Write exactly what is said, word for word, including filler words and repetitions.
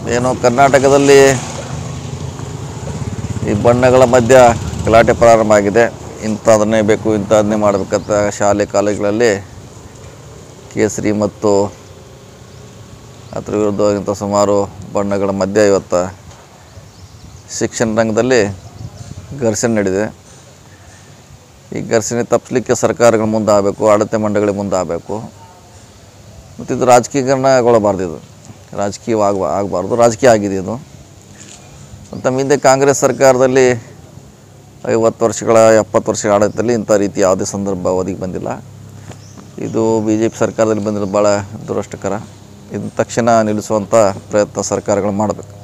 ಏನೋ ಕರ್ನಾಟಕದಲ್ಲಿ ಈ ಬಣ್ಣಗಳ ಮಧ್ಯ ಗಲಾಟೆ ಪ್ರಾರಂಭ ಆಗಿದೆ. ಇಂಥದನ್ನೇ ಬೇಕು ಇಂಥದನ್ನೇ ಮಾಡಬೇಕಂತ ಶಾಲೆ ಕಾಲೇಜುಗಳಲ್ಲಿ ಕೇಸರಿ ಮತ್ತು ಅದರ ವಿರುದ್ಧವಾಗಿಂಥ ಸುಮಾರು ಬಣ್ಣಗಳ ಮಧ್ಯೆ ಇವತ್ತು ಶಿಕ್ಷಣ ರಂಗದಲ್ಲಿ ಘರ್ಷಣೆ ನಡೆದಿದೆ. ಈ ಘರ್ಷಣೆ ತಪ್ಪಿಸಲಿಕ್ಕೆ ಸರ್ಕಾರಗಳು ಮುಂದಾಗಬೇಕು, ಆಡಳಿತ ಮಂಡಳಿಗಳು ಮುಂದಾಗಬೇಕು. ಮತ್ತು ಇದು ರಾಜಕೀಕರಣಗೊಳ್ಳಬಾರ್ದು, ಇದು ರಾಜಕೀಯವಾಗ ಆಗಬಾರ್ದು, ರಾಜಕೀಯ ಆಗಿದೆ ಇದು. ಮತ್ತು ಹಿಂದೆ ಕಾಂಗ್ರೆಸ್ ಸರ್ಕಾರದಲ್ಲಿ ಐವತ್ತು ವರ್ಷಗಳ ಎಪ್ಪತ್ತು ವರ್ಷಗಳ ಆಡಳಿತದಲ್ಲಿ ಇಂಥ ರೀತಿ ಯಾವುದೇ ಸಂದರ್ಭ ಅವಧಿಗೆ ಬಂದಿಲ್ಲ. ಇದು ಬಿ ಜೆ ಪಿ ಸರ್ಕಾರದಲ್ಲಿ ಬಂದಿರೋದು ಭಾಳ ದುರಷ್ಟಕರ. ಇದನ್ನು ತಕ್ಷಣ ನಿಲ್ಲಿಸುವಂಥ ಪ್ರಯತ್ನ ಸರ್ಕಾರಗಳು ಮಾಡಬೇಕು.